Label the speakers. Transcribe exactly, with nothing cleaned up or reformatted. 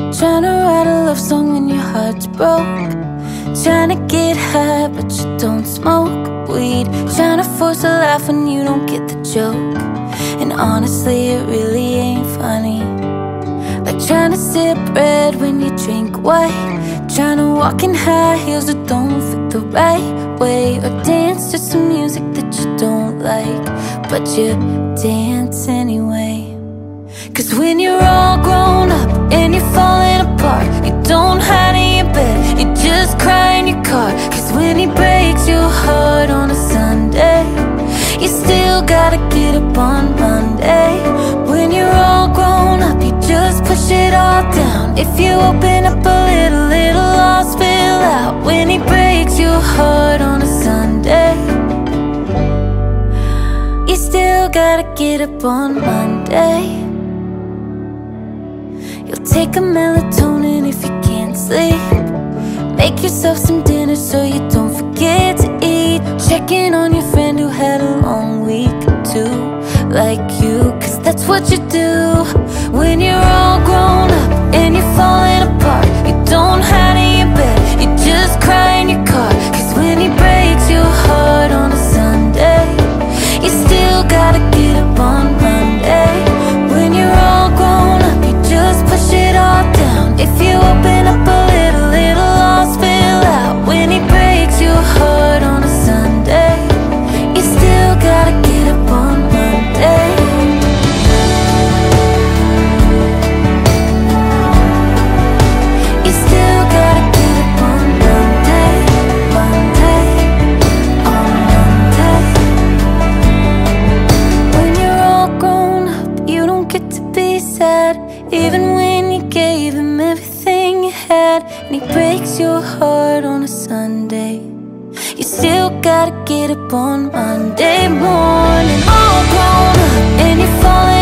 Speaker 1: Trying to write a love song when your heart's broke. Trying to get high but you don't smoke weed. Trying to force a laugh when you don't get the joke. And honestly it really ain't funny. Like trying to sip red when you drink white. Trying to walk in high heels that don't fit the right way. Or dance to some music that you don't like, but you dance anyway. Cause when you're all grown up and you're falling apart, you don't hide in your bed, you just cry in your car. Cause when he breaks your heart on a Sunday, you still gotta get up on Monday. When you're all grown up, you just push it all down. If you open up a little, it'll all spill out. When he breaks your heart on a Sunday, you still gotta get up on Monday. You'll take a melatonin if you can't sleep. Make yourself some dinner so you don't forget to eat. Check in on your friend who had a long week too, like you, cause that's what you do. When you're all grown up and you're falling apart, you don't hide in your bed, you just cry in your car. Cause when he breaks your heart on a Sunday, you still gotta get up on Monday. When you're all grown up, you just push it all down. If you open up a little, it'll all spill out. When he breaks your heart on a Sunday, you still gotta get up on Monday. You still gotta get up on Monday, Monday, on Monday. When you're all grown up, you don't get to be sad, even when you gave him everything you had. And he breaks your heart on a Sunday, you still gotta get up on Monday morning. All grown up and you're falling